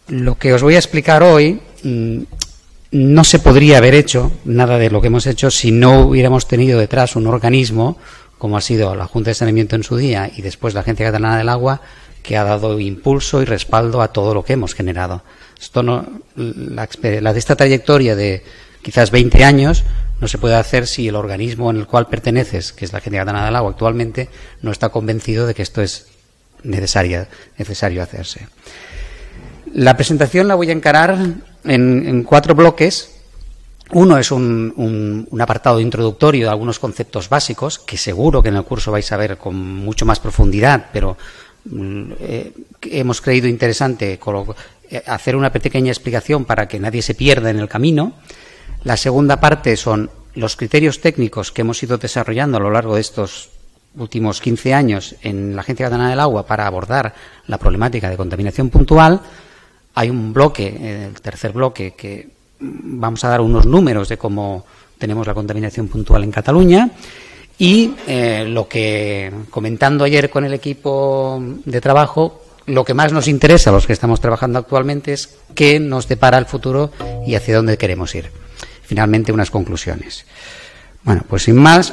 Lo que os voy a explicar hoy no se podría haber hecho, nada de lo que hemos hecho, si no hubiéramos tenido detrás un organismo, como ha sido la Junta de Saneamiento en su día y después la Agencia Catalana del Agua, que ha dado impulso y respaldo a todo lo que hemos generado. Esto de esta trayectoria de quizás 20 años no se puede hacer si el organismo en el cual perteneces, que es la Agencia Catalana del Agua actualmente, no está convencido de que esto es necesario hacerse. La presentación la voy a encarar en 4 bloques. Uno es un apartado introductorio de algunos conceptos básicos, que seguro que en el curso vais a ver con mucho más profundidad, pero hemos creído interesante hacer una pequeña explicación para que nadie se pierda en el camino. La segunda parte son los criterios técnicos que hemos ido desarrollando a lo largo de estos últimos 15 años en la Agencia Catalana del Agua para abordar la problemática de contaminación puntual. Hay un bloque, el tercer bloque, que vamos a dar unos números de cómo tenemos la contaminación puntual en Cataluña y lo que, comentando ayer con el equipo de trabajo, lo que más nos interesa a los que estamos trabajando actualmente es qué nos depara el futuro y hacia dónde queremos ir. Finalmente, unas conclusiones. Bueno, pues sin más,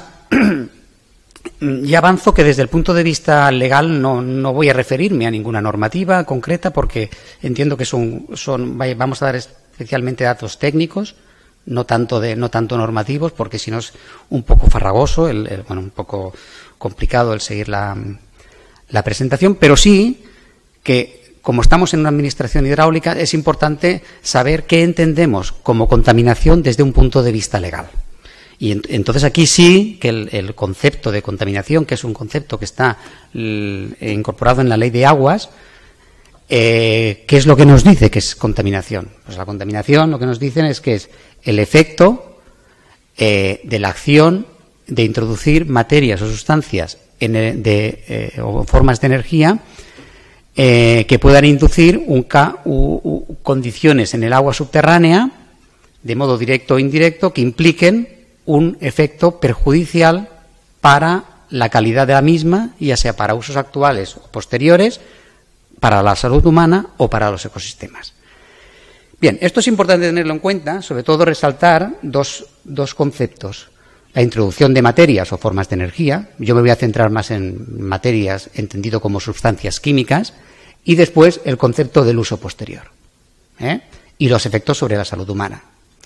ya avanzo que desde el punto de vista legal no voy a referirme a ninguna normativa concreta porque entiendo que vamos a dar especialmente datos técnicos, no tanto normativos, porque si no es un poco farragoso, un poco complicado el seguir la presentación, pero sí que, como estamos en una administración hidráulica, es importante saber qué entendemos como contaminación desde un punto de vista legal. Y entonces aquí sí que el concepto de contaminación, que es un concepto que está incorporado en la Ley de Aguas, ¿qué es lo que nos dice que es contaminación? Pues la contaminación lo que nos dicen es que es el efecto de la acción de introducir materias o sustancias o formas de energía que puedan inducir condiciones en el agua subterránea, de modo directo o indirecto, que impliquen un efecto perjudicial para la calidad de la misma, ya sea para usos actuales o posteriores, para la salud humana o para los ecosistemas. Bien, esto es importante tenerlo en cuenta, sobre todo resaltar dos conceptos. La introducción de materias o formas de energía. Yo me voy a centrar más en materias entendido como sustancias químicas, y después el concepto del uso posterior y los efectos sobre la salud humana.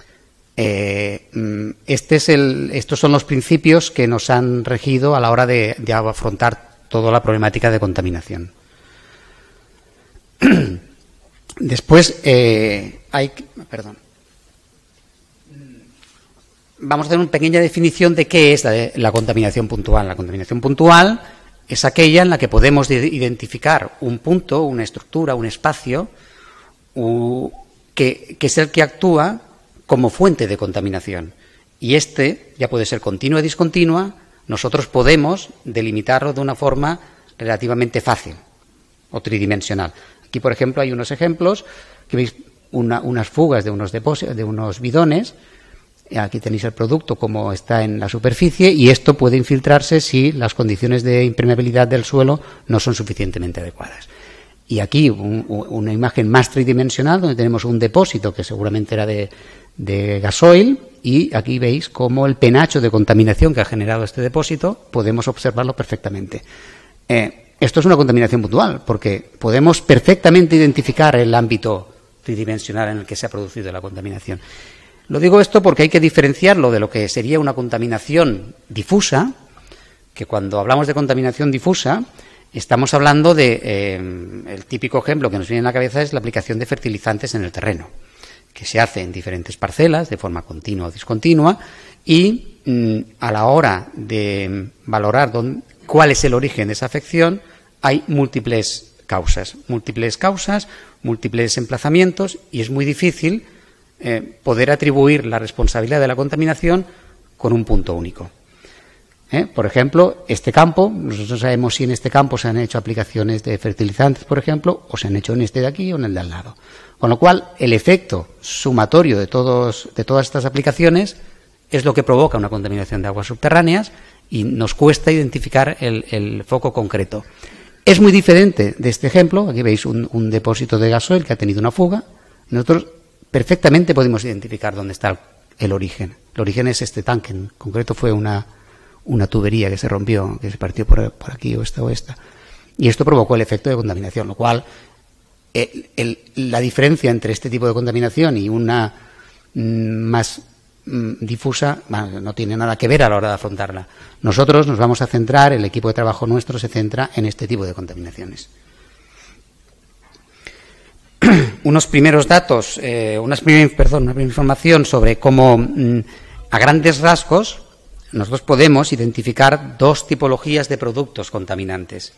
Estos son los principios que nos han regido a la hora de afrontar toda la problemática de contaminación. Después vamos a hacer una pequeña definición de qué es la contaminación puntual. La contaminación puntual es aquella en la que podemos identificar un punto, una estructura, un espacio, que es el que actúa como fuente de contaminación. Y ya puede ser continua o discontinua, nosotros podemos delimitarlo de una forma relativamente fácil o tridimensional. Aquí, por ejemplo, hay unos ejemplos, que veis unas fugas de unos bidones. Aquí tenéis el producto como está en la superficie y esto puede infiltrarse si las condiciones de impermeabilidad del suelo no son suficientemente adecuadas. Y aquí una imagen más tridimensional donde tenemos un depósito que seguramente era de gasoil y aquí veis cómo el penacho de contaminación que ha generado este depósito podemos observarlo perfectamente. Esto es una contaminación puntual porque podemos perfectamente identificar el ámbito tridimensional en el que se ha producido la contaminación. Lo digo esto porque hay que diferenciarlo de lo que sería una contaminación difusa, que cuando hablamos de contaminación difusa estamos hablando el típico ejemplo que nos viene a la cabeza es la aplicación de fertilizantes en el terreno, que se hace en diferentes parcelas de forma continua o discontinua y a la hora de valorar cuál es el origen de esa afección hay múltiples causas, múltiples emplazamientos y es muy difícil poder atribuir la responsabilidad de la contaminación con un punto único. Por ejemplo, este campo, nosotros no sabemos si en este campo se han hecho aplicaciones de fertilizantes, por ejemplo, o se han hecho en este de aquí o en el de al lado. Con lo cual, el efecto sumatorio de todas estas aplicaciones es lo que provoca una contaminación de aguas subterráneas y nos cuesta identificar el foco concreto. Es muy diferente de este ejemplo. Aquí veis un depósito de gasoil que ha tenido una fuga. Nosotros perfectamente podemos identificar dónde está el origen. El origen es este tanque. En concreto fue una tubería que se rompió, que se partió por aquí o esta. Y esto provocó el efecto de contaminación, lo cual la diferencia entre este tipo de contaminación y una más difusa no tiene nada que ver a la hora de afrontarla. Nosotros nos vamos a centrar, el equipo de trabajo nuestro se centra en este tipo de contaminaciones. Unos primeros datos, una primera información sobre cómo, a grandes rasgos, nosotros podemos identificar dos tipologías de productos contaminantes.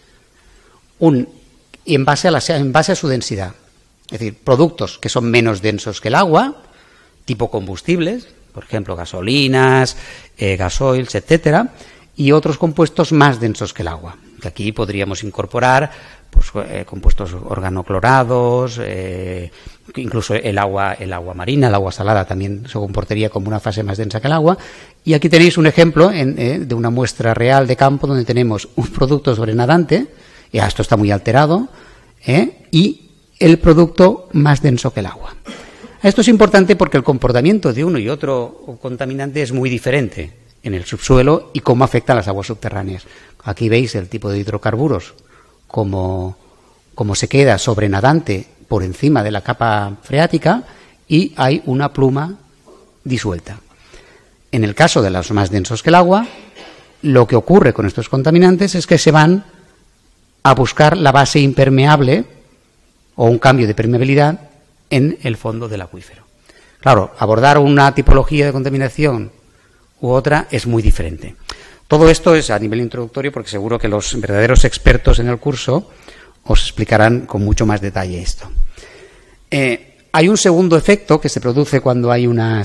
En base a su densidad. Es decir, productos que son menos densos que el agua, tipo combustibles, por ejemplo, gasolinas, gasoils, etcétera, y otros compuestos más densos que el agua. Que aquí podríamos incorporar compuestos organoclorados, incluso el agua marina, el agua salada también se comportaría como una fase más densa que el agua. Y aquí tenéis un ejemplo de una muestra real de campo donde tenemos un producto sobrenadante, ya esto está muy alterado, y el producto más denso que el agua. Esto es importante porque el comportamiento de uno y otro contaminante es muy diferente en el subsuelo y cómo afecta a las aguas subterráneas. Aquí veis el tipo de hidrocarburos, como se queda sobrenadante por encima de la capa freática y hay una pluma disuelta. En el caso de los más densos que el agua, lo que ocurre con estos contaminantes es que se van a buscar la base impermeable o un cambio de permeabilidad en el fondo del acuífero. Claro, abordar una tipología de contaminación u otra es muy diferente. Todo esto es a nivel introductorio porque seguro que los verdaderos expertos en el curso os explicarán con mucho más detalle esto. Hay un segundo efecto que se produce cuando hay un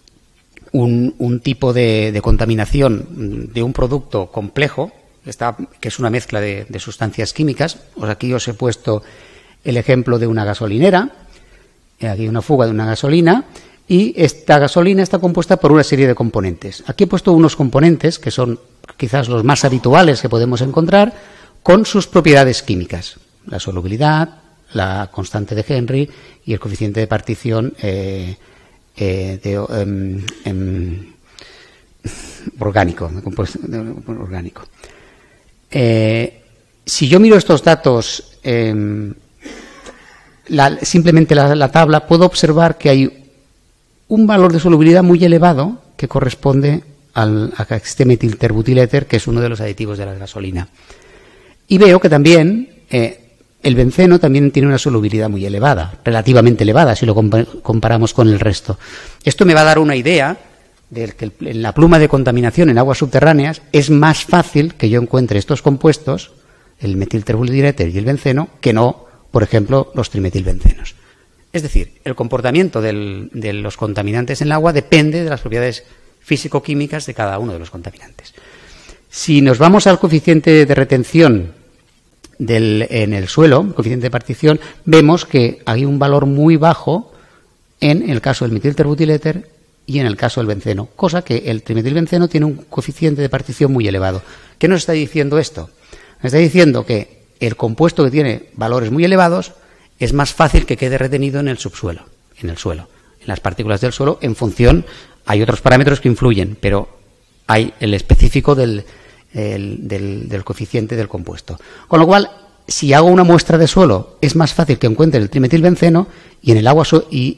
tipo de contaminación de un producto complejo, que es una mezcla de sustancias químicas. Aquí os he puesto el ejemplo de una gasolinera. Aquí hay una fuga de una gasolina y esta gasolina está compuesta por una serie de componentes. Aquí he puesto unos componentes que son quizás los más habituales que podemos encontrar con sus propiedades químicas. La solubilidad, la constante de Henry y el coeficiente de partición orgánico. Si yo miro estos datos, simplemente la tabla, puedo observar que hay un valor de solubilidad muy elevado que corresponde a este metilterbutiléter, que es uno de los aditivos de la gasolina. Y veo que también el benceno también tiene una solubilidad muy elevada, relativamente elevada, si lo comparamos con el resto. Esto me va a dar una idea de que en la pluma de contaminación en aguas subterráneas es más fácil que yo encuentre estos compuestos, el metilterbutiléter y el benceno, que no, por ejemplo, los trimetilbencenos. Es decir, el comportamiento de los contaminantes en el agua depende de las propiedades físico-químicas de cada uno de los contaminantes. Si nos vamos al coeficiente de retención en el suelo, coeficiente de partición, vemos que hay un valor muy bajo en el caso del metilterbutiléter y en el caso del benceno, cosa que el trimetilbenceno tiene un coeficiente de partición muy elevado. ¿Qué nos está diciendo esto? Nos está diciendo que el compuesto que tiene valores muy elevados es más fácil que quede retenido en el subsuelo, en las partículas del suelo, en función, hay otros parámetros que influyen, pero hay el específico del coeficiente del compuesto. Con lo cual, si hago una muestra de suelo, es más fácil que encuentre el trimetilbenceno y en el agua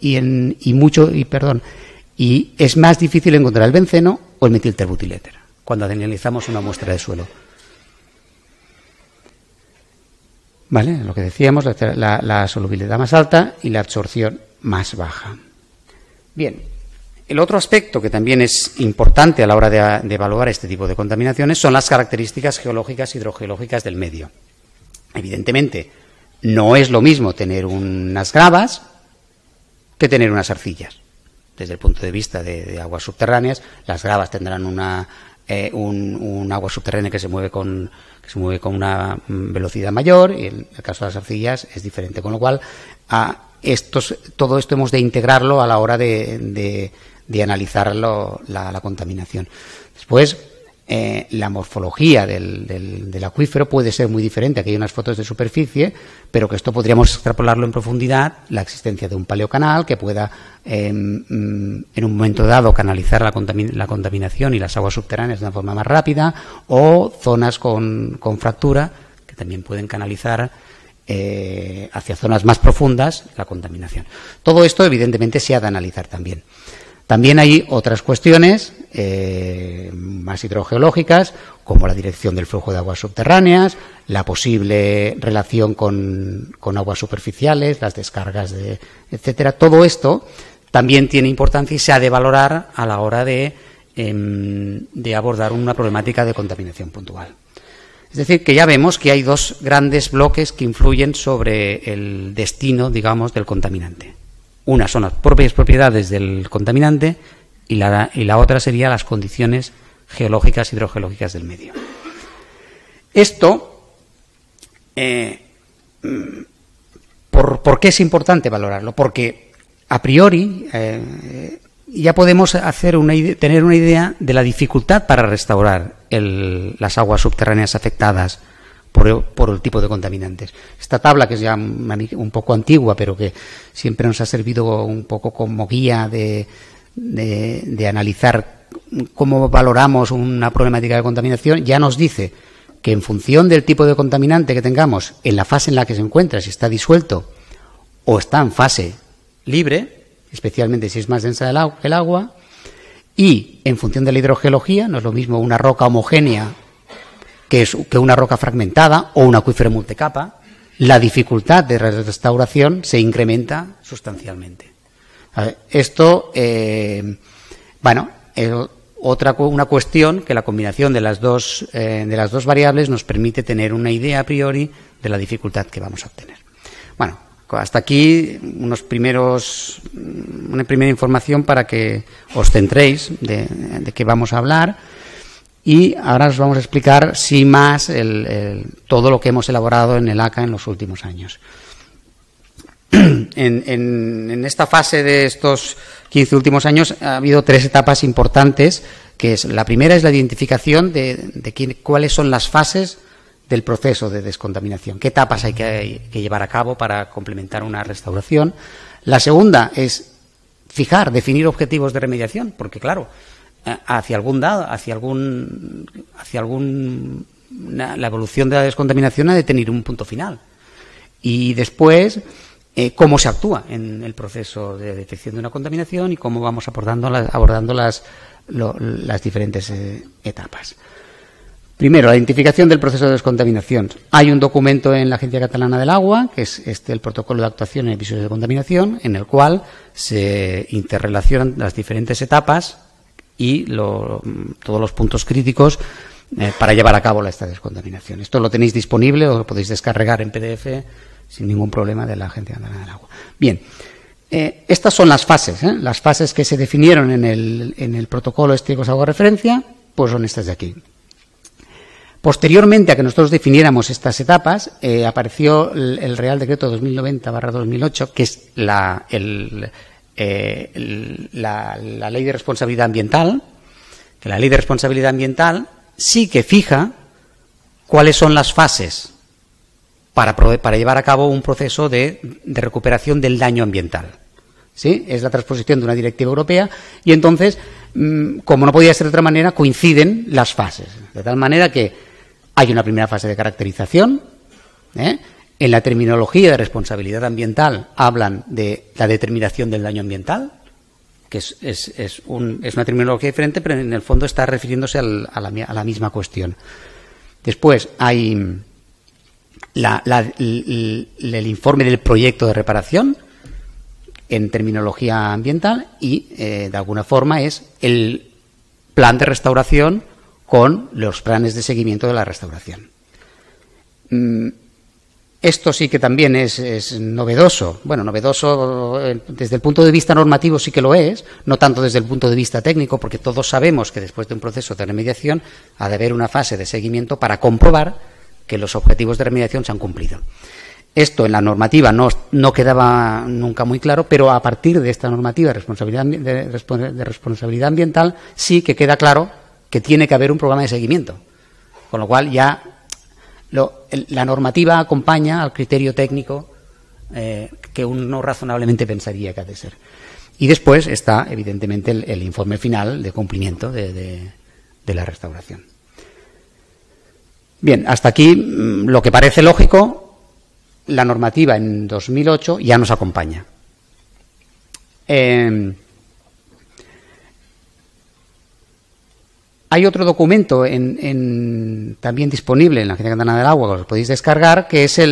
y es más difícil encontrar el benceno o el metilterbutiléter cuando analizamos una muestra de suelo. ¿Vale? Lo que decíamos, la solubilidad más alta y la absorción más baja. Bien, el otro aspecto que también es importante a la hora de evaluar este tipo de contaminaciones son las características geológicas y hidrogeológicas del medio. Evidentemente, no es lo mismo tener unas gravas que tener unas arcillas. Desde el punto de vista de aguas subterráneas, las gravas tendrán un agua subterránea que se mueve con una velocidad mayor, y en el caso de las arcillas es diferente, con lo cual todo esto hemos de integrarlo a la hora de analizar la contaminación. Después, la morfología del acuífero puede ser muy diferente. Aquí hay unas fotos de superficie, pero que esto podríamos extrapolarlo en profundidad, la existencia de un paleocanal que pueda en un momento dado canalizar la contaminación y las aguas subterráneas de una forma más rápida, o zonas con fractura que también pueden canalizar hacia zonas más profundas la contaminación. Todo esto evidentemente se ha de analizar también. También hay otras cuestiones más hidrogeológicas, como la dirección del flujo de aguas subterráneas, la posible relación con aguas superficiales, las descargas, etcétera. Todo esto también tiene importancia y se ha de valorar a la hora de abordar una problemática de contaminación puntual. Es decir, que ya vemos que hay dos grandes bloques que influyen sobre el destino, digamos, del contaminante. Una son las propias propiedades del contaminante y la otra sería las condiciones geológicas, hidrogeológicas del medio. Esto, ¿por qué es importante valorarlo? Porque a priori ya podemos tener una idea de la dificultad para restaurar las aguas subterráneas afectadas por el tipo de contaminantes. Esta tabla, que es ya un poco antigua, pero que siempre nos ha servido un poco como guía de analizar cómo valoramos una problemática de contaminación, ya nos dice que en función del tipo de contaminante que tengamos, en la fase en la que se encuentra, si está disuelto o está en fase libre, especialmente si es más densa el agua, y en función de la hidrogeología, no es lo mismo una roca homogénea que una roca fragmentada o un acuífero multicapa, la dificultad de restauración se incrementa sustancialmente. Esto, una cuestión que la combinación de las dos variables nos permite tener una idea a priori de la dificultad que vamos a obtener. Bueno, hasta aquí una primera información para que os centréis de qué vamos a hablar. Y ahora os vamos a explicar, sin más, todo lo que hemos elaborado en el ACA en los últimos años. En esta fase de estos 15 últimos años ha habido 3 etapas importantes, que es: la primera es la identificación de cuáles son las fases del proceso de descontaminación, qué etapas hay que llevar a cabo para complementar una restauración. La segunda es definir objetivos de remediación, porque claro, la evolución de la descontaminación ha de tener un punto final. Y después, cómo se actúa en el proceso de detección de una contaminación y cómo vamos abordando las diferentes etapas. Primero, la identificación del proceso de descontaminación. Hay un documento en la Agencia Catalana del Agua, que es el protocolo de actuación en episodios de contaminación, en el cual se interrelacionan las diferentes etapas y todos los puntos críticos para llevar a cabo esta descontaminación. Esto lo tenéis disponible o lo podéis descargar en PDF sin ningún problema de la Agencia Catalana del Agua. Bien, estas son las fases que se definieron en el protocolo que os hago referencia, pues son estas de aquí. Posteriormente a que nosotros definiéramos estas etapas, apareció el Real Decreto 2090/2008, que es la Ley de Responsabilidad Ambiental, que la Ley de Responsabilidad Ambiental sí que fija cuáles son las fases para llevar a cabo un proceso de recuperación del daño ambiental. ¿Sí? Es la transposición de una directiva europea y entonces, como no podía ser de otra manera, coinciden las fases. De tal manera que hay una primera fase de caracterización. En la terminología de responsabilidad ambiental hablan de la determinación del daño ambiental, que es una terminología diferente, pero en el fondo está refiriéndose a la misma cuestión. Después hay el informe del proyecto de reparación en terminología ambiental y, de alguna forma, es el plan de restauración con los planes de seguimiento de la restauración. Esto sí que también es novedoso. Bueno, novedoso desde el punto de vista normativo sí que lo es, no tanto desde el punto de vista técnico, porque todos sabemos que después de un proceso de remediación ha de haber una fase de seguimiento para comprobar que los objetivos de remediación se han cumplido. Esto en la normativa no quedaba nunca muy claro, pero a partir de esta normativa de responsabilidad ambiental sí que queda claro que tiene que haber un programa de seguimiento. Con lo cual ya la normativa acompaña al criterio técnico que uno razonablemente pensaría que ha de ser. Y después está, evidentemente, el informe final de cumplimiento de la restauración. Bien, hasta aquí lo que parece lógico, la normativa en 2008 ya nos acompaña. Hay otro documento también disponible en la Agencia Catalana del Agua, que os podéis descargar, que es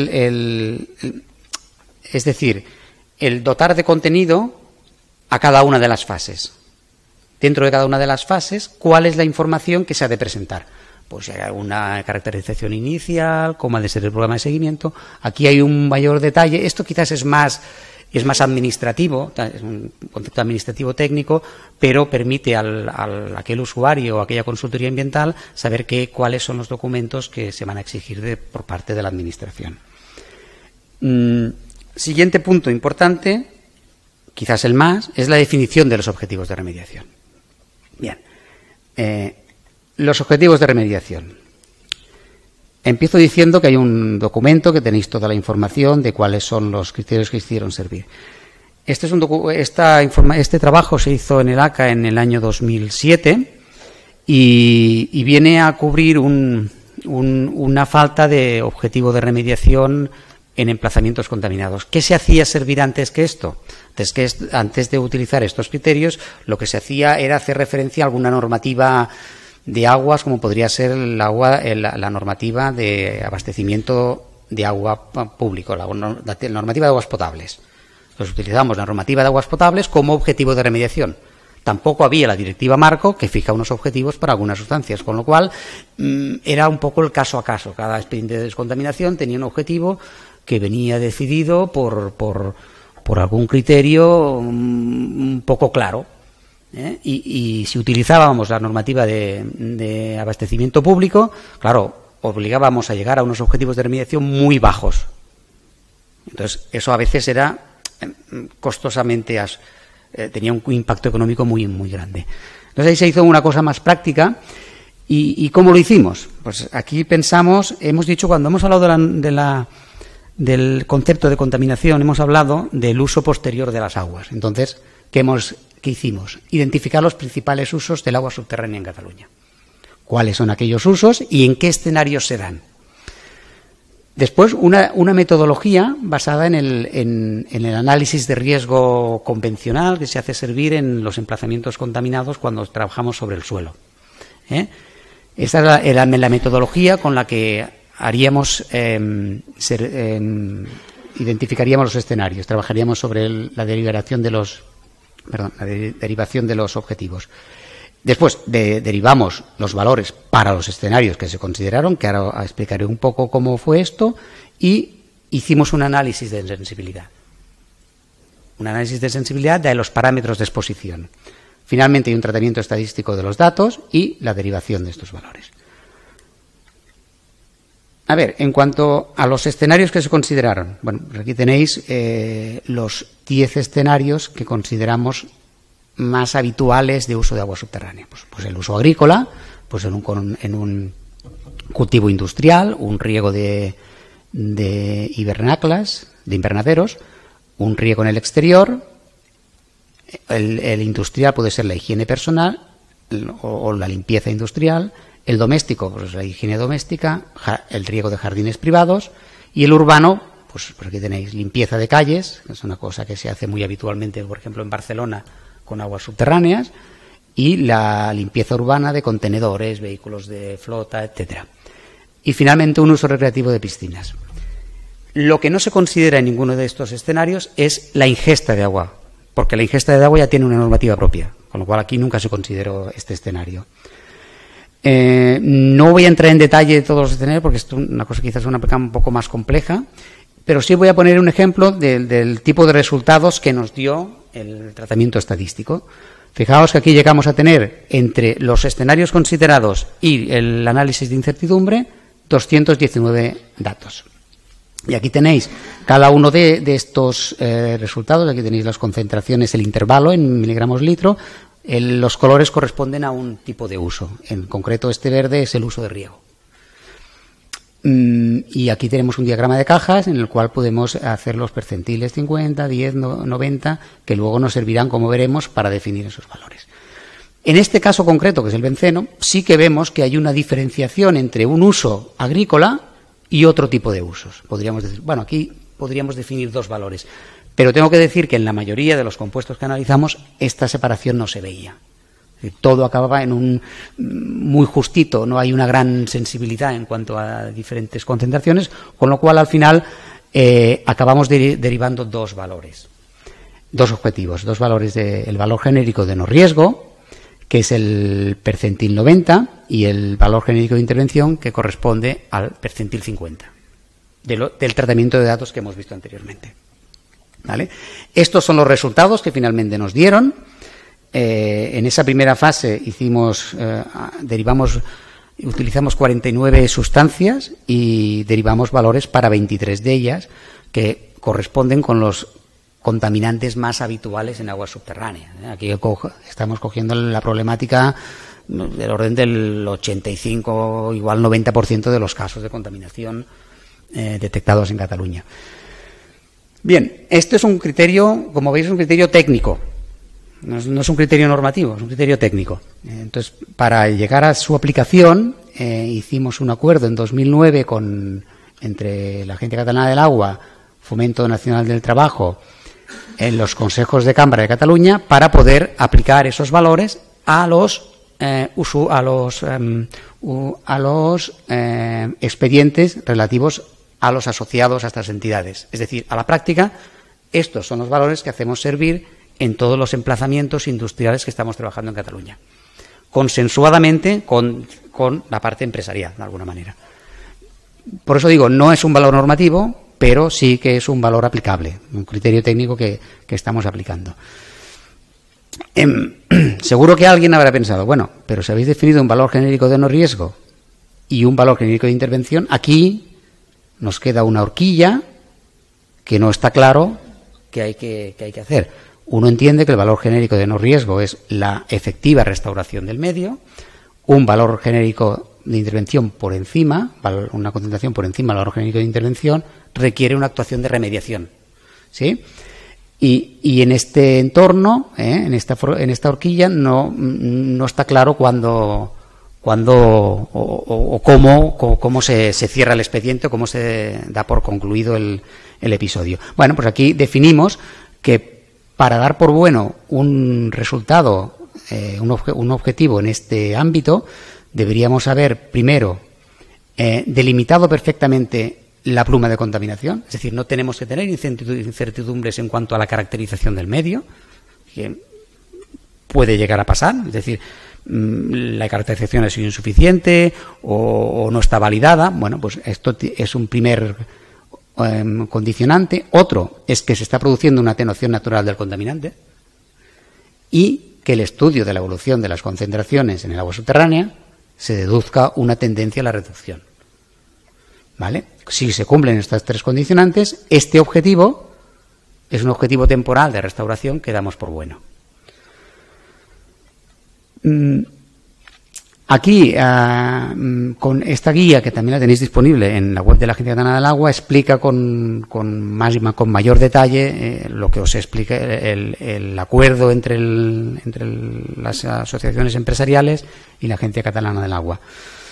es decir, el dotar de contenido a cada una de las fases. Dentro de cada una de las fases, ¿cuál es la información que se ha de presentar? Pues hay una caracterización inicial, cómo ha de ser el programa de seguimiento. Aquí hay un mayor detalle. Esto quizás es más administrativo, es un concepto administrativo técnico, pero permite a aquel usuario o aquella consultoría ambiental saber cuáles son los documentos que se van a exigir por parte de la administración. Siguiente punto importante, quizás el más, es la definición de los objetivos de remediación. Bien, los objetivos de remediación. Empiezo diciendo que hay un documento que tenéis toda la información de cuáles son los criterios que hicieron servir. Este trabajo se hizo en el ACA en el año 2007 y viene a cubrir una falta de objetivo de remediación en emplazamientos contaminados. ¿Qué se hacía servir antes que esto? Antes de utilizar estos criterios, lo que se hacía era hacer referencia a alguna normativa de aguas, como podría ser la normativa de abastecimiento de agua público, la normativa de aguas potables. Entonces utilizamos la normativa de aguas potables como objetivo de remediación. Tampoco había la directiva marco que fija unos objetivos para algunas sustancias, con lo cual era un poco el caso a caso. Cada expediente de descontaminación tenía un objetivo que venía decidido por algún criterio un poco claro. Y si utilizábamos la normativa de abastecimiento público, claro, obligábamos a llegar a unos objetivos de remediación muy bajos. Entonces, eso a veces era costosamente, tenía un impacto económico muy, muy grande. Entonces, ahí se hizo una cosa más práctica. ¿Y cómo lo hicimos? Pues aquí hemos dicho, cuando hemos hablado del concepto de contaminación, hemos hablado del uso posterior de las aguas. Entonces, ¿qué hicimos? Identificar los principales usos del agua subterránea en Cataluña. ¿Cuáles son aquellos usos y en qué escenarios se dan? Después, una metodología basada en el análisis de riesgo convencional que se hace servir en los emplazamientos contaminados cuando trabajamos sobre el suelo. Esta era la metodología con la que identificaríamos los escenarios, trabajaríamos sobre la derivación de los objetivos. Después derivamos los valores para los escenarios que se consideraron, que ahora explicaré un poco cómo fue esto, y hicimos un análisis de sensibilidad. Un análisis de sensibilidad de los parámetros de exposición. Finalmente hay un tratamiento estadístico de los datos y la derivación de estos valores. A ver, en cuanto a los escenarios que se consideraron, bueno, pues aquí tenéis los 10 escenarios que consideramos más habituales de uso de agua subterránea. Pues el uso agrícola, pues en un cultivo industrial, un riego de invernaderos, un riego en el exterior, el industrial puede ser la higiene personal o la limpieza industrial, el doméstico, pues la higiene doméstica, el riego de jardines privados, y el urbano, pues aquí tenéis limpieza de calles, que es una cosa que se hace muy habitualmente, por ejemplo, en Barcelona, con aguas subterráneas, y la limpieza urbana de contenedores, vehículos de flota, etcétera. Y finalmente un uso recreativo de piscinas. Lo que no se considera en ninguno de estos escenarios es la ingesta de agua, porque la ingesta de agua ya tiene una normativa propia, con lo cual aquí nunca se consideró este escenario. No voy a entrar en detalle de todos los escenarios porque esto es una cosa quizás un poco más compleja, pero sí voy a poner un ejemplo del tipo de resultados que nos dio el tratamiento estadístico. Fijaos que aquí llegamos a tener entre los escenarios considerados y el análisis de incertidumbre 219 datos. Y aquí tenéis cada uno de estos resultados, aquí tenéis las concentraciones, el intervalo en miligramos litro, Los colores corresponden a un tipo de uso. En concreto, este verde es el uso de riego. Y aquí tenemos un diagrama de cajas en el cual podemos hacer los percentiles 50, 10, 90, que luego nos servirán, como veremos, para definir esos valores. En este caso concreto, que es el benceno, sí que vemos que hay una diferenciación entre un uso agrícola y otro tipo de usos. Podríamos decir, bueno, aquí podríamos definir dos valores, pero tengo que decir que en la mayoría de los compuestos que analizamos esta separación no se veía. Todo acababa en un muy justito, no hay una gran sensibilidad en cuanto a diferentes concentraciones, con lo cual al final acabamos derivando dos valores, dos objetivos, dos valores del valor genérico de no riesgo, que es el percentil 90, y el valor genérico de intervención, que corresponde al percentil 50, del tratamiento de datos que hemos visto anteriormente. ¿Vale? Estos son los resultados que finalmente nos dieron. En esa primera fase utilizamos 49 sustancias y derivamos valores para 23 de ellas, que corresponden con los contaminantes más habituales en aguas subterráneas. Aquí estamos cogiendo la problemática del orden del 85, igual 90% de los casos de contaminación detectados en Cataluña. Bien, este es un criterio, como veis, es un criterio técnico. No es un criterio normativo, es un criterio técnico. Entonces, para llegar a su aplicación, hicimos un acuerdo en 2009 entre la Agencia Catalana del Agua, Fomento Nacional del Trabajo, en los consejos de Cámara de Cataluña, para poder aplicar esos valores a los expedientes relativos a los asociados a estas entidades. Es decir, a la práctica, estos son los valores que hacemos servir en todos los emplazamientos industriales que estamos trabajando en Cataluña, consensuadamente con la parte empresarial, de alguna manera. Por eso digo, no es un valor normativo, pero sí que es un valor aplicable, un criterio técnico que estamos aplicando. Seguro que alguien habrá pensado, bueno, pero si habéis definido un valor genérico de no riesgo y un valor genérico de intervención, aquí nos queda una horquilla que no está claro que hay que hacer. Uno entiende que el valor genérico de no riesgo es la efectiva restauración del medio, un valor genérico de intervención por encima, una concentración por encima del valor genérico de intervención, requiere una actuación de remediación, ¿sí? Y en este entorno, en esta horquilla, no está claro cuándo o cómo se cierra el expediente, o cómo se da por concluido el episodio. Bueno, pues aquí definimos que para dar por bueno un resultado, un objetivo en este ámbito, deberíamos haber primero delimitado perfectamente la pluma de contaminación, es decir, no tenemos que tener incertidumbres en cuanto a la caracterización del medio, que puede llegar a pasar, es decir, la caracterización ha sido insuficiente o no está validada. Bueno, pues esto es un primer condicionante. Otro es que se está produciendo una atenuación natural del contaminante y que el estudio de la evolución de las concentraciones en el agua subterránea se deduzca una tendencia a la reducción. ¿Vale? Si se cumplen estas tres condicionantes, este objetivo es un objetivo temporal de restauración que damos por bueno. Aquí, con esta guía, que también la tenéis disponible en la web de la Agencia Catalana del Agua, explica con mayor detalle lo que os explica el acuerdo entre las asociaciones empresariales y la Agencia Catalana del Agua.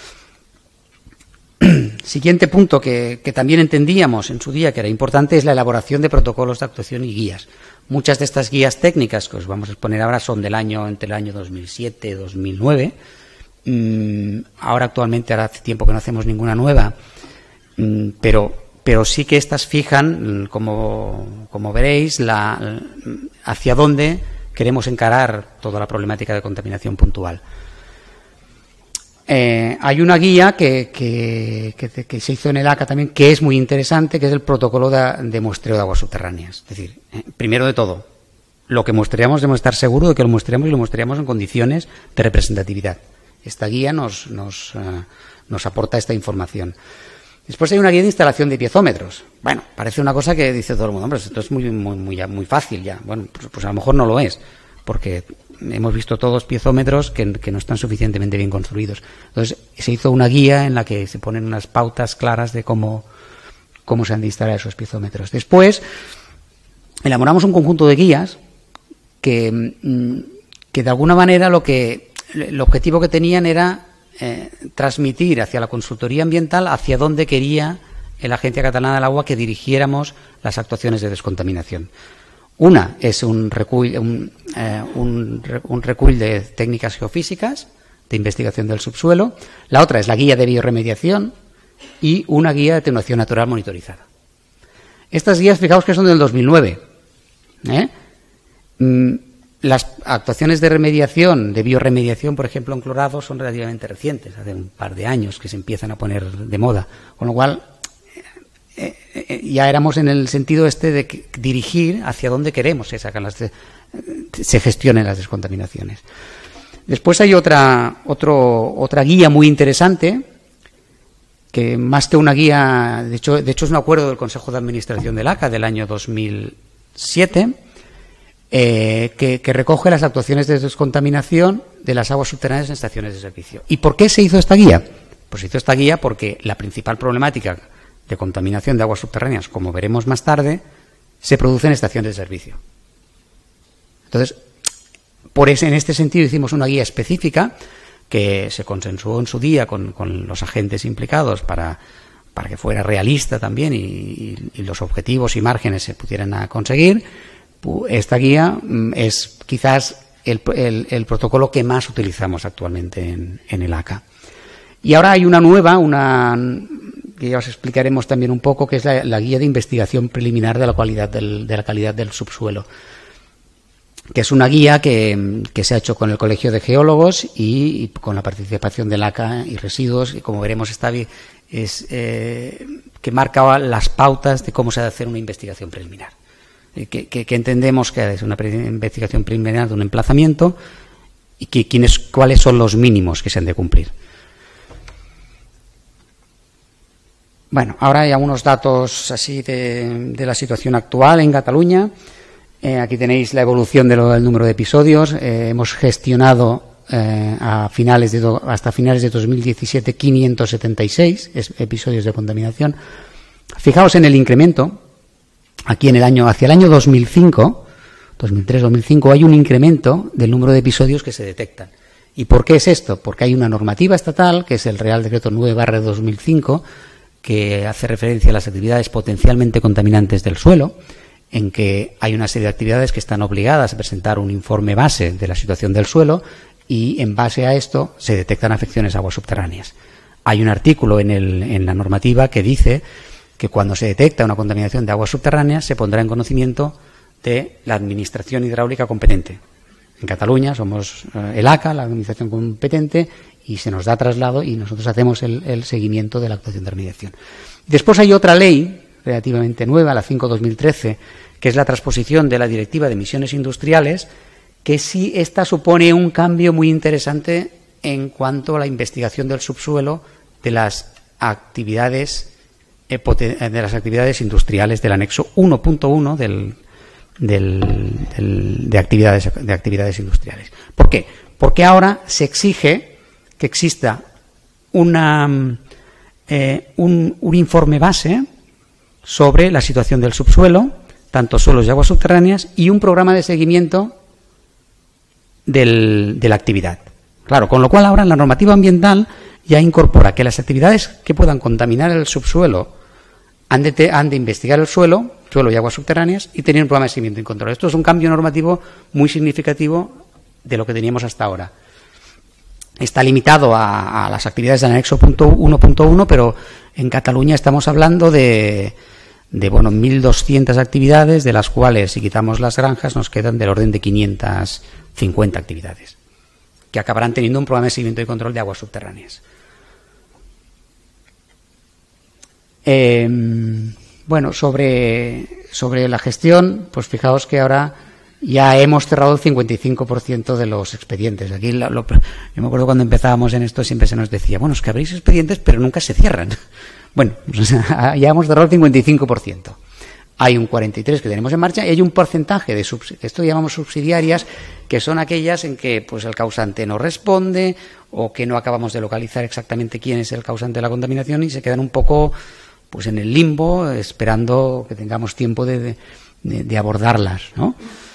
Siguiente punto que también entendíamos en su día que era importante es la elaboración de protocolos de actuación y guías. Muchas de estas guías técnicas que os vamos a exponer ahora son entre el año 2007 y 2009. Ahora actualmente hace tiempo que no hacemos ninguna nueva, pero sí que estas fijan, como veréis, hacia dónde queremos encarar toda la problemática de contaminación puntual. Hay una guía que se hizo en el ACA también, que es muy interesante, que es el protocolo de muestreo de aguas subterráneas. Es decir, primero de todo, lo que muestreamos debemos estar seguros de que lo muestreamos y lo muestreamos en condiciones de representatividad. Esta guía nos aporta esta información. Después hay una guía de instalación de piezómetros. Bueno, parece una cosa que dice todo el mundo, hombre, esto es muy fácil ya. Bueno, pues a lo mejor no lo es, porque hemos visto todos piezómetros que no están suficientemente bien construidos. Entonces se hizo una guía en la que se ponen unas pautas claras de cómo se han de instalar esos piezómetros. Después elaboramos un conjunto de guías que de alguna manera el objetivo que tenían era transmitir hacia la consultoría ambiental hacia dónde quería la Agencia Catalana del Agua que dirigiéramos las actuaciones de descontaminación. Una es un recull de técnicas geofísicas de investigación del subsuelo. La otra es la guía de biorremediación y una guía de atenuación natural monitorizada. Estas guías, fijaos que son del 2009. Las actuaciones de remediación, de biorremediación, por ejemplo, en clorados, son relativamente recientes, hace un par de años que se empiezan a poner de moda, con lo cual ya éramos en el sentido de dirigir hacia dónde queremos se gestionen las descontaminaciones. Después hay otra guía muy interesante, que más que una guía, de hecho es un acuerdo del Consejo de Administración del ACA del año 2007, que recoge las actuaciones de descontaminación de las aguas subterráneas en estaciones de servicio. ¿Y por qué se hizo esta guía? Pues se hizo esta guía porque la principal problemática de contaminación de aguas subterráneas, como veremos más tarde, se produce en estaciones de servicio. Entonces, en este sentido hicimos una guía específica que se consensuó en su día con los agentes implicados para que fuera realista también y los objetivos y márgenes se pudieran conseguir. Esta guía es quizás el protocolo que más utilizamos actualmente en el ACA. Y ahora hay una nueva, que ya os explicaremos también un poco, que es la guía de investigación preliminar de la calidad del subsuelo, que es una guía que se ha hecho con el Colegio de Geólogos y con la participación del ACA y Residuos, y como veremos que marca las pautas de cómo se ha de hacer una investigación preliminar. Que entendemos que es una investigación preliminar de un emplazamiento y cuáles son los mínimos que se han de cumplir. Bueno, ahora hay algunos datos así de la situación actual en Cataluña. Aquí tenéis la evolución del número de episodios. Hemos gestionado hasta finales de 2017 576 episodios de contaminación. Fijaos en el incremento. Aquí hacia el año 2003-2005 hay un incremento del número de episodios que se detectan. ¿Y por qué es esto? Porque hay una normativa estatal, que es el Real Decreto 9/2005, que hace referencia a las actividades potencialmente contaminantes del suelo, en que hay una serie de actividades que están obligadas a presentar un informe base de la situación del suelo y en base a esto se detectan afecciones a aguas subterráneas. Hay un artículo en la normativa que dice que cuando se detecta una contaminación de aguas subterráneas se pondrá en conocimiento de la administración hidráulica competente. En Cataluña somos el ACA, la administración competente, y se nos da traslado y nosotros hacemos el seguimiento de la actuación de remediación. Después hay otra ley relativamente nueva, la 5/2013, que es la transposición de la Directiva de Emisiones Industriales, que sí esta supone un cambio muy interesante en cuanto a la investigación del subsuelo de las actividades industriales del anexo 1.1 de actividades industriales. ¿Por qué? Porque ahora se exige que exista un informe base sobre la situación del subsuelo, tanto suelos y aguas subterráneas, y un programa de seguimiento de la actividad. Claro, con lo cual ahora la normativa ambiental ya incorpora que las actividades que puedan contaminar el subsuelo han de investigar el suelo y aguas subterráneas y tener un programa de seguimiento y control. Esto es un cambio normativo muy significativo de lo que teníamos hasta ahora. Está limitado a las actividades del anexo 1.1, pero en Cataluña estamos hablando de 1.200 actividades, de las cuales, si quitamos las granjas, nos quedan del orden de 550 actividades, que acabarán teniendo un programa de seguimiento y control de aguas subterráneas. Sobre la gestión, pues fijaos que ahora ya hemos cerrado el 55% de los expedientes. Aquí yo me acuerdo cuando empezábamos en esto siempre se nos decía, bueno, es que abrís expedientes pero nunca se cierran. Bueno, pues ya hemos cerrado el 55%. hay un 43% que tenemos en marcha y hay un porcentaje de esto llamamos subsidiarias, que son aquellas en que pues el causante no responde o que no acabamos de localizar exactamente quién es el causante de la contaminación y se quedan un poco pues en el limbo esperando que tengamos tiempo de abordarlas, ¿no?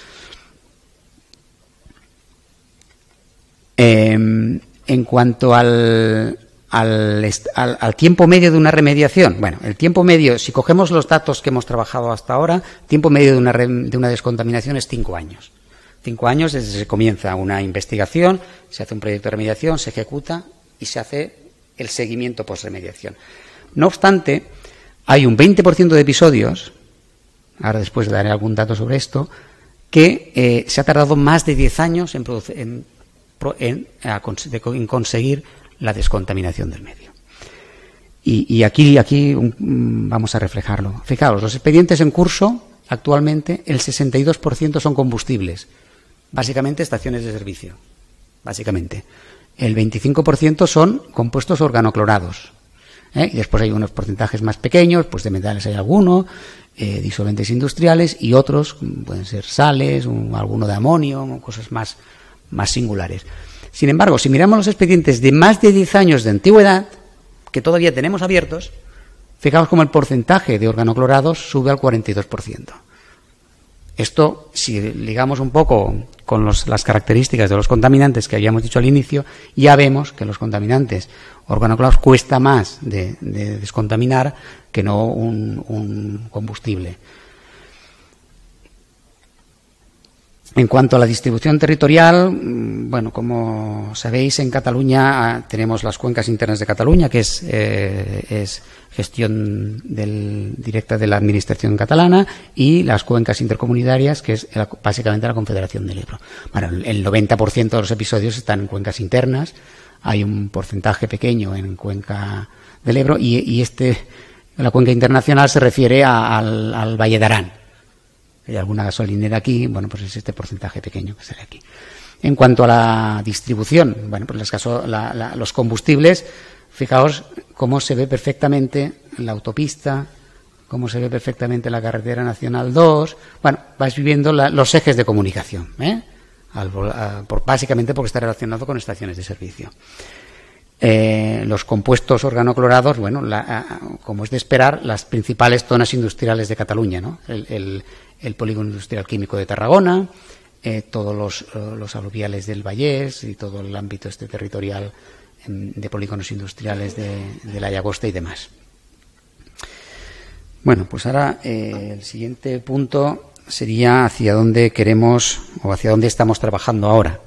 En cuanto al tiempo medio de una remediación, bueno, el tiempo medio, si cogemos los datos que hemos trabajado hasta ahora, el tiempo medio de una descontaminación es 5 años. 5 años desde que se comienza una investigación, se hace un proyecto de remediación, se ejecuta y se hace el seguimiento post-remediación. No obstante, hay un 20% de episodios, ahora después daré algún dato sobre esto, que se ha tardado más de 10 años en conseguir la descontaminación del medio. Y aquí vamos a reflejarlo. Fijaos, los expedientes en curso, actualmente, el 62% son combustibles, básicamente estaciones de servicio, básicamente. El 25% son compuestos organoclorados. Y después hay unos porcentajes más pequeños, pues de metales hay alguno, disolventes industriales y otros, pueden ser sales, alguno de amonio, cosas más singulares. Sin embargo, si miramos los expedientes de más de 10 años de antigüedad, que todavía tenemos abiertos, fijaos cómo el porcentaje de organoclorados sube al 42%. Esto, si ligamos un poco con las características de los contaminantes que habíamos dicho al inicio, ya vemos que los contaminantes organoclorados cuesta más de descontaminar que no un combustible. En cuanto a la distribución territorial, bueno, como sabéis, en Cataluña tenemos las cuencas internas de Cataluña, que es gestión directa de la Administración catalana, y las cuencas intercomunitarias, que es básicamente la Confederación del Ebro. Bueno, el 90% de los episodios están en cuencas internas, hay un porcentaje pequeño en cuenca del Ebro, y la cuenca internacional se refiere al Valle de Arán. Hay alguna gasolinera aquí, bueno, pues es este porcentaje pequeño que sale aquí. En cuanto a la distribución, bueno, pues los combustibles, fijaos cómo se ve perfectamente la autopista, cómo se ve perfectamente la carretera nacional 2, bueno, vais viviendo los ejes de comunicación, básicamente porque está relacionado con estaciones de servicio. Los compuestos organoclorados, bueno, como es de esperar, las principales zonas industriales de Cataluña, ¿no? El polígono industrial químico de Tarragona, todos los aluviales del Vallés y todo el ámbito territorial de polígonos industriales de la Llagosta y demás. Bueno, pues ahora el siguiente punto sería hacia dónde queremos o hacia dónde estamos trabajando ahora.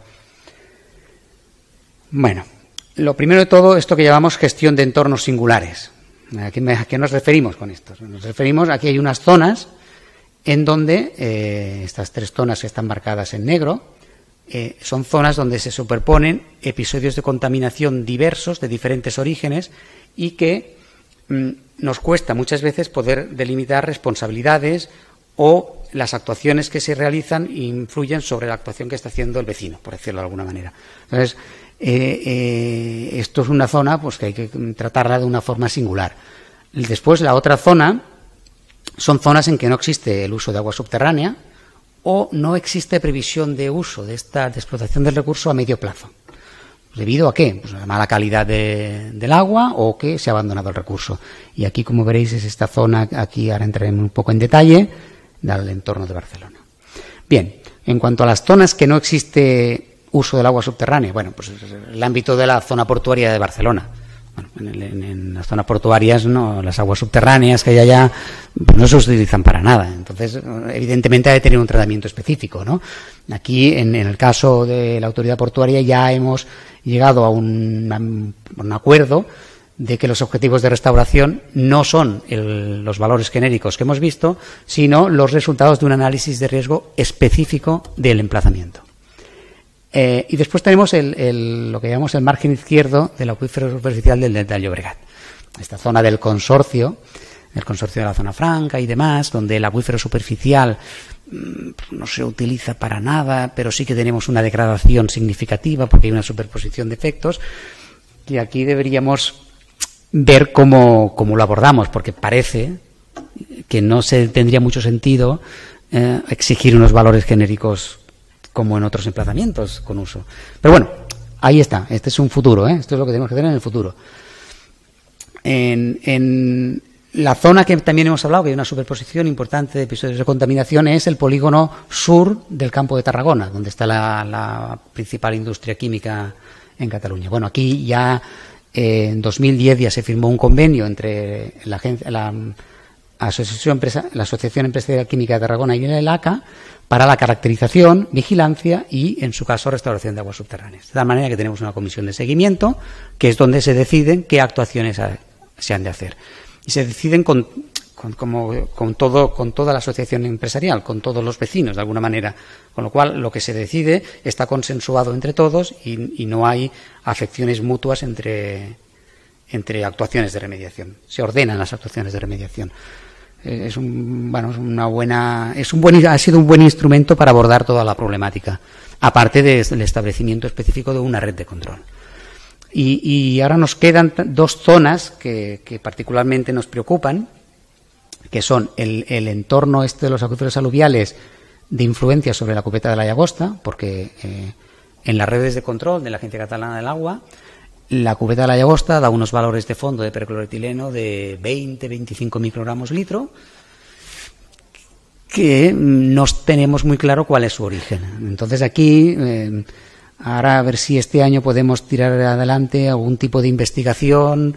Bueno, lo primero de todo, esto que llamamos gestión de entornos singulares. ¿A qué nos referimos con esto? Nos referimos, aquí hay unas zonas en donde, estas 3 zonas que están marcadas en negro, son zonas donde se superponen episodios de contaminación diversos, de diferentes orígenes, y que nos cuesta muchas veces poder delimitar responsabilidades o las actuaciones que se realizan influyen sobre la actuación que está haciendo el vecino, por decirlo de alguna manera. Entonces, esto es una zona pues que hay que tratarla de una forma singular. Después, la otra zona son zonas en que no existe el uso de agua subterránea o no existe previsión de uso de explotación del recurso a medio plazo. ¿Debido a qué? Pues a la mala calidad del agua o que se ha abandonado el recurso. Y aquí, como veréis, es esta zona, aquí ahora entraremos un poco en detalle, del entorno de Barcelona. Bien, en cuanto a las zonas que no existe uso del agua subterránea, bueno, pues el ámbito de la zona portuaria de Barcelona. Bueno, en las zonas portuarias, no, las aguas subterráneas que hay allá pues no se utilizan para nada. Entonces, evidentemente, ha de tener un tratamiento específico, ¿no? Aquí, en el caso de la autoridad portuaria, ya hemos llegado a un acuerdo de que los objetivos de restauración no son los valores genéricos que hemos visto, sino los resultados de un análisis de riesgo específico del emplazamiento. Y después tenemos lo que llamamos el margen izquierdo del acuífero superficial del Delta del Llobregat. Esta zona del consorcio de la zona franca y demás, donde el acuífero superficial no se utiliza para nada, pero sí que tenemos una degradación significativa porque hay una superposición de efectos, y aquí deberíamos ver cómo lo abordamos, porque parece que no tendría mucho sentido exigir unos valores genéricos como en otros emplazamientos con uso. Pero bueno, ahí está, este es un futuro, esto es lo que tenemos que hacer en el futuro. En la zona que también hemos hablado, que hay una superposición importante de episodios de contaminación, es el polígono sur del campo de Tarragona, donde está la principal industria química en Cataluña. Bueno, aquí ya en 2010 ya se firmó un convenio entre la Asociación Empresarial Química de Tarragona y el ACA para la caracterización, vigilancia y, en su caso, restauración de aguas subterráneas. De tal manera que tenemos una comisión de seguimiento, que es donde se deciden qué actuaciones se han de hacer. Y se deciden con toda la asociación empresarial, con todos los vecinos, de alguna manera. Con lo cual, lo que se decide está consensuado entre todos y no hay afecciones mutuas entre actuaciones de remediación. Se ordenan las actuaciones de remediación. Ha sido un buen instrumento para abordar toda la problemática, aparte del establecimiento específico de una red de control. Y ahora nos quedan dos zonas que particularmente nos preocupan, que son el entorno de los acuíferos aluviales de influencia sobre la cubeta de la Llagosta, porque en las redes de control de la Agencia Catalana del Agua, la cubeta de la Llagosta da unos valores de fondo de percloretileno de 20-25 microgramos litro, que no tenemos muy claro cuál es su origen. Entonces aquí, ahora a ver si este año podemos tirar adelante algún tipo de investigación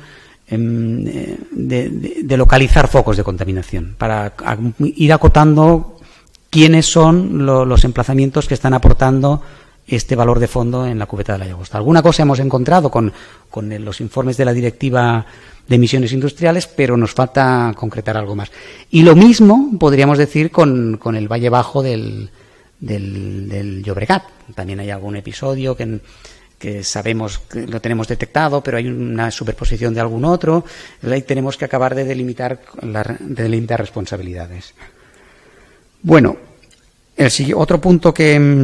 de localizar focos de contaminación, para ir acotando quiénes son los emplazamientos que están aportando este valor de fondo en la cubeta de la Llagosta. Alguna cosa hemos encontrado con los informes de la Directiva de Emisiones Industriales, pero nos falta concretar algo más. Y lo mismo podríamos decir con el Valle Bajo del Llobregat. También hay algún episodio que sabemos que lo tenemos detectado, pero hay una superposición de algún otro. Ahí tenemos que acabar de delimitar responsabilidades. Bueno, otro punto que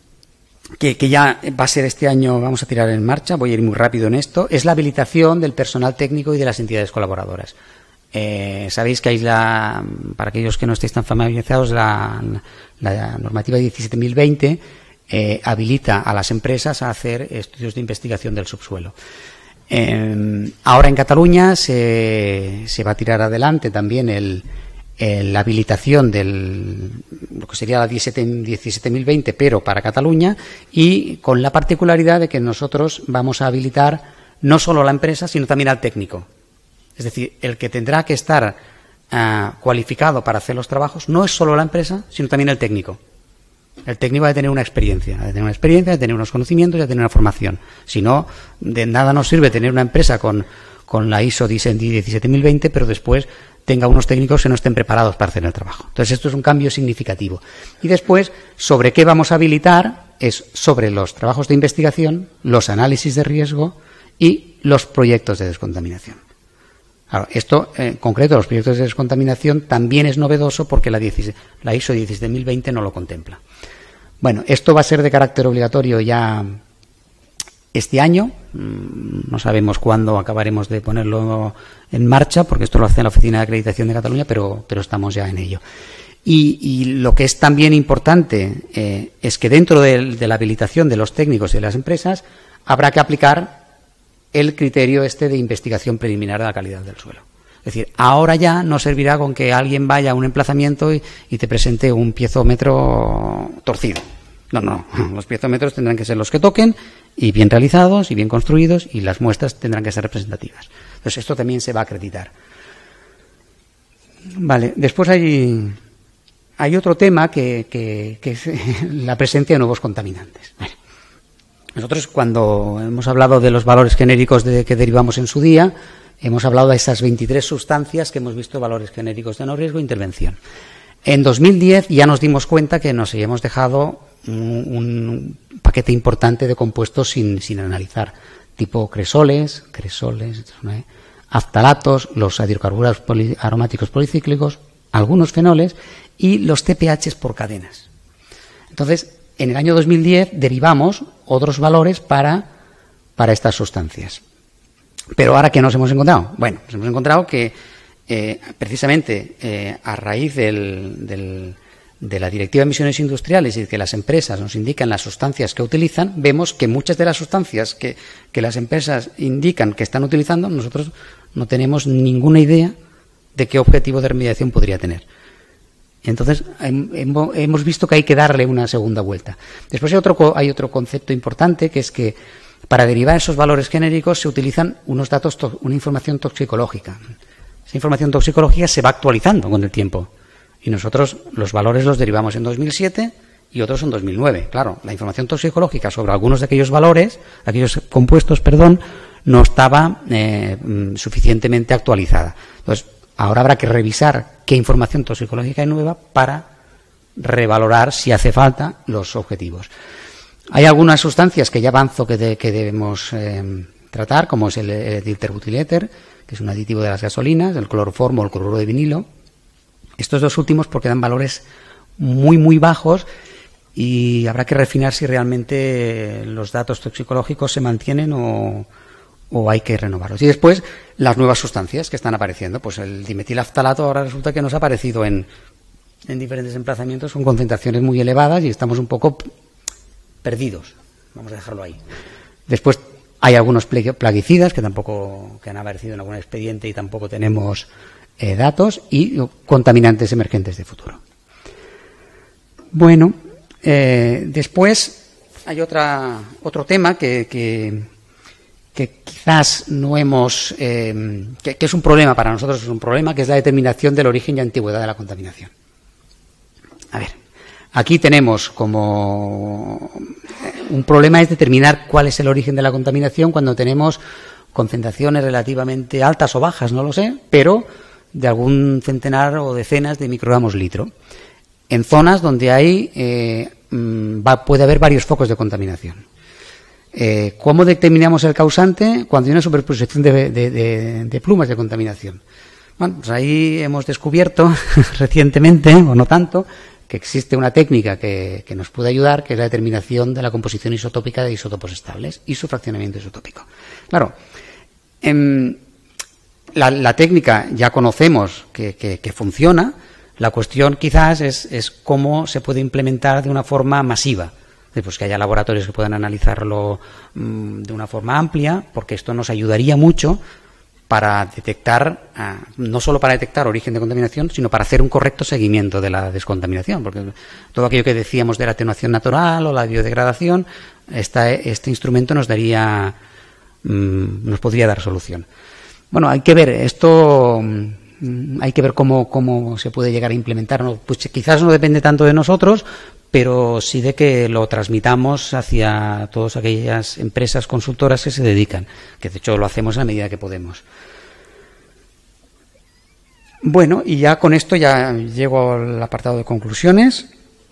ya va a ser este año, vamos a tirar en marcha, voy a ir muy rápido en esto, es la habilitación del personal técnico y de las entidades colaboradoras. Sabéis que hay para aquellos que no estéis tan familiarizados, la normativa 17.020 habilita a las empresas a hacer estudios de investigación del subsuelo. Ahora en Cataluña se va a tirar adelante también la habilitación lo que sería la 17.020, pero para Cataluña, y con la particularidad de que nosotros vamos a habilitar no solo a la empresa, sino también al técnico. Es decir, el que tendrá que estar cualificado para hacer los trabajos no es solo la empresa, sino también el técnico. El técnico ha de tener una experiencia, ha de tener unos conocimientos y ha de tener una formación. Si no, de nada nos sirve tener una empresa con la ISO 17.020, pero después tenga unos técnicos que no estén preparados para hacer el trabajo. Entonces, esto es un cambio significativo. Y después, ¿sobre qué vamos a habilitar? Es sobre los trabajos de investigación, los análisis de riesgo y los proyectos de descontaminación. Claro, esto, en concreto, los proyectos de descontaminación también es novedoso porque la ISO 17.020 no lo contempla. Bueno, esto va a ser de carácter obligatorio ya este año. No sabemos cuándo acabaremos de ponerlo en marcha, porque esto lo hace la Oficina de Acreditación de Cataluña, pero estamos ya en ello. Y lo que es también importante es que dentro de la habilitación de los técnicos y de las empresas habrá que aplicar el criterio de investigación preliminar de la calidad del suelo. Es decir, ahora ya no servirá con que alguien vaya a un emplazamiento y te presente un piezómetro torcido. No. Los piezómetros tendrán que ser los que toquen, y bien realizados y bien construidos, y las muestras tendrán que ser representativas. Entonces, esto también se va a acreditar. Vale, después hay otro tema que es la presencia de nuevos contaminantes. Vale. Nosotros, cuando hemos hablado de los valores genéricos que derivamos en su día, hemos hablado de esas 23 sustancias que hemos visto valores genéricos de no riesgo e intervención. En 2010 ya nos dimos cuenta que nos habíamos dejado un paquete importante de compuestos sin analizar, tipo cresoles, aftalatos, los hidrocarburos aromáticos policíclicos, algunos fenoles y los TPH por cadenas. Entonces, en el año 2010 derivamos otros valores para estas sustancias. Pero ahora, ¿qué nos hemos encontrado? Bueno, nos hemos encontrado que precisamente a raíz de la Directiva de Emisiones Industriales y de que las empresas nos indican las sustancias que utilizan, vemos que muchas de las sustancias que las empresas indican que están utilizando, nosotros no tenemos ninguna idea de qué objetivo de remediación podría tener. Entonces, hemos visto que hay que darle una segunda vuelta. Después hay otro concepto importante, que es que para derivar esos valores genéricos se utilizan unos datos, una información toxicológica. Esa información toxicológica se va actualizando con el tiempo. Y nosotros los valores los derivamos en 2007 y otros en 2009. Claro, la información toxicológica sobre algunos de aquellos valores, aquellos compuestos, no estaba suficientemente actualizada. Entonces, ahora habrá que revisar qué información toxicológica hay nueva para revalorar, si hace falta, los objetivos. Hay algunas sustancias que ya avanzo que debemos tratar, como es el etilterbutyléter, que es un aditivo de las gasolinas, el cloroformo o el cloruro de vinilo. Estos dos últimos porque dan valores muy, muy bajos y habrá que refinar si realmente los datos toxicológicos se mantienen o hay que renovarlos. Y después, las nuevas sustancias que están apareciendo. Pues el dimetilaftalato ahora resulta que nos ha aparecido en diferentes emplazamientos con concentraciones muy elevadas y estamos un poco perdidos. Vamos a dejarlo ahí. Después hay algunos plaguicidas que han aparecido en algún expediente y tampoco tenemos datos, y contaminantes emergentes de futuro. Bueno, después hay otro tema que quizás no hemos, que es un problema para nosotros, es un problema, que es la determinación del origen y antigüedad de la contaminación. A ver, aquí tenemos como un problema es determinar cuál es el origen de la contaminación cuando tenemos concentraciones relativamente altas o bajas, no lo sé, pero de algún centenar o decenas de microgramos litro, en zonas donde puede haber varios focos de contaminación. ¿Cómo determinamos el causante? Cuando hay una superposición de plumas de contaminación. Bueno, pues ahí hemos descubierto recientemente, o no tanto, que existe una técnica que nos puede ayudar, que es la determinación de la composición isotópica de isótopos estables y su fraccionamiento isotópico. Claro, la técnica ya conocemos que funciona. La cuestión quizás es cómo se puede implementar de una forma masiva. Pues que haya laboratorios que puedan analizarlo de una forma amplia, porque esto nos ayudaría mucho para detectar, no solo para detectar origen de contaminación, sino para hacer un correcto seguimiento de la descontaminación, porque todo aquello que decíamos de la atenuación natural o la biodegradación, este instrumento nos podría dar solución. Bueno, hay que ver esto. Hay que ver cómo se puede llegar a implementar. Pues quizás no depende tanto de nosotros, pero sí de que lo transmitamos hacia todas aquellas empresas consultoras que se dedican, que de hecho lo hacemos a medida que podemos. Bueno, y ya con esto ya llego al apartado de conclusiones.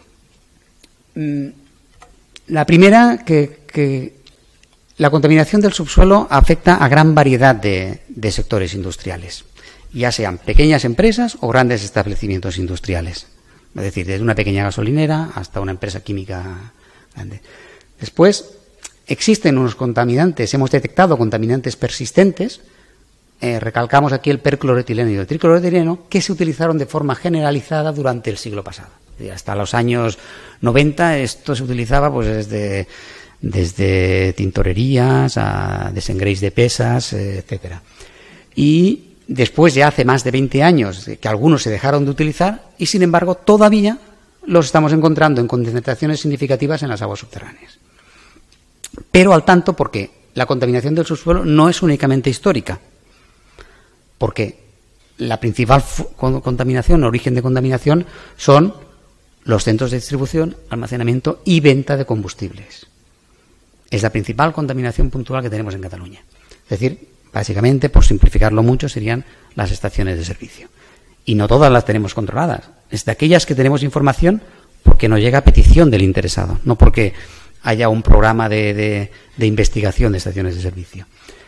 La primera, que la contaminación del subsuelo afecta a gran variedad de sectores industriales, ya sean pequeñas empresas o grandes establecimientos industriales. Es decir, desde una pequeña gasolinera hasta una empresa química grande. Después, existen unos contaminantes, hemos detectado contaminantes persistentes, recalcamos aquí el percloretileno y el tricloretileno, que se utilizaron de forma generalizada durante el siglo pasado. Hasta los años 90 esto se utilizaba pues desde tintorerías a desengrés de pesas, etcétera. Y después, ya hace más de 20 años, que algunos se dejaron de utilizar y, sin embargo, todavía los estamos encontrando en concentraciones significativas en las aguas subterráneas. Pero al tanto, porque la contaminación del subsuelo no es únicamente histórica, porque la principal contaminación, origen de contaminación, son los centros de distribución, almacenamiento y venta de combustibles. Es la principal contaminación puntual que tenemos en Cataluña. Es decir, básicamente, por simplificarlo mucho, serían las estaciones de servicio. Y no todas las tenemos controladas. Es de aquellas que tenemos información porque nos llega a petición del interesado, no porque haya un programa de investigación de estaciones de servicio.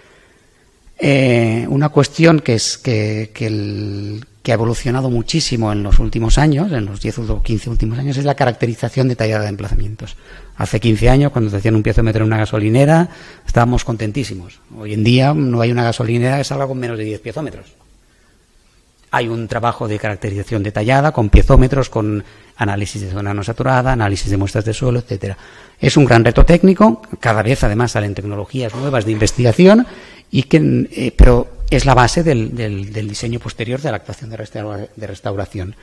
Una cuestión que ha evolucionado muchísimo en los últimos años, en los 10 o 15 últimos años, es la caracterización detallada de emplazamientos. Hace 15 años, cuando te hacían un piezómetro en una gasolinera, estábamos contentísimos. Hoy en día no hay una gasolinera que salga con menos de 10 piezómetros. hay un trabajo de caracterización detallada con piezómetros, con análisis de zona no saturada, análisis de muestras de suelo, etcétera. Es un gran reto técnico, cada vez además salen tecnologías nuevas de investigación, pero es la base del diseño posterior de la actuación de restauración.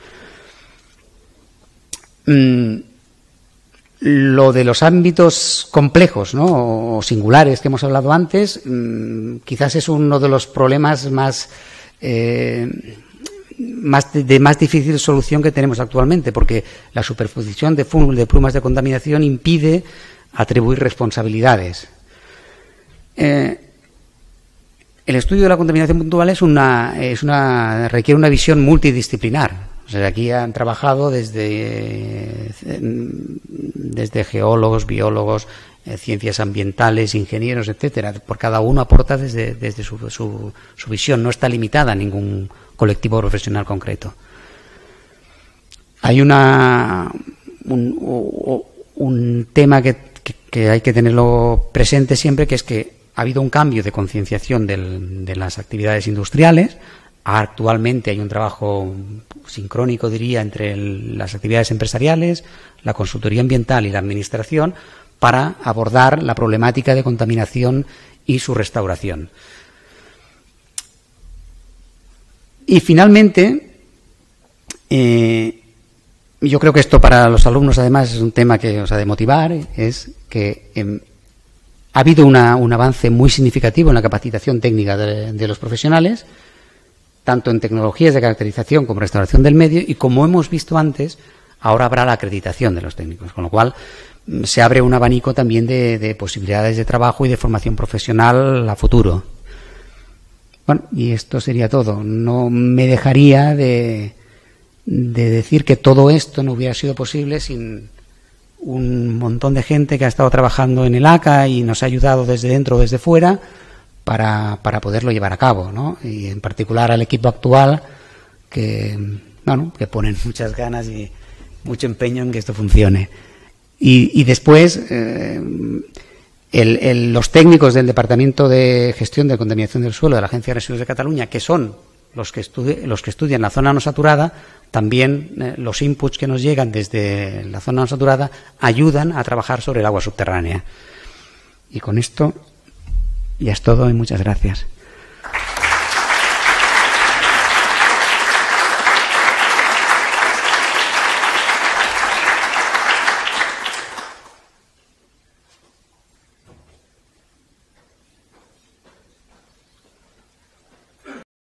Lo de los ámbitos complejos, ¿no?, o singulares que hemos hablado antes, quizás es uno de los problemas más difícil solución que tenemos actualmente, porque la superposición de plumas de contaminación impide atribuir responsabilidades. El estudio de la contaminación puntual requiere una visión multidisciplinar. O sea, aquí han trabajado desde geólogos, biólogos, ciencias ambientales, ingenieros, etcétera. Por cada uno aporta desde su visión. No está limitada a ningún colectivo profesional concreto. Hay un tema que hay que tenerlo presente siempre, que es que ha habido un cambio de concienciación de las actividades industriales. Actualmente hay un trabajo sincrónico, diría, entre las actividades empresariales, la consultoría ambiental y la administración para abordar la problemática de contaminación y su restauración. Y finalmente, yo creo que esto para los alumnos además es un tema que os ha de motivar, es que ha habido un avance muy significativo en la capacitación técnica de los profesionales, tanto en tecnologías de caracterización como restauración del medio, y como hemos visto antes, ahora habrá la acreditación de los técnicos, con lo cual se abre un abanico también de posibilidades de trabajo y de formación profesional a futuro. Bueno, y esto sería todo. No me dejaría de decir que todo esto no hubiera sido posible sin un montón de gente que ha estado trabajando en el ACA y nos ha ayudado desde dentro o desde fuera para poderlo llevar a cabo, ¿no? Y en particular al equipo actual que ponen muchas ganas y mucho empeño en que esto funcione. Y después los técnicos del Departamento de Gestión de Contaminación del Suelo de la Agencia de Residuos de Cataluña, que son los que estudian la zona no saturada, también los inputs que nos llegan desde la zona no saturada ayudan a trabajar sobre el agua subterránea. Y con esto ya es todo y muchas gracias.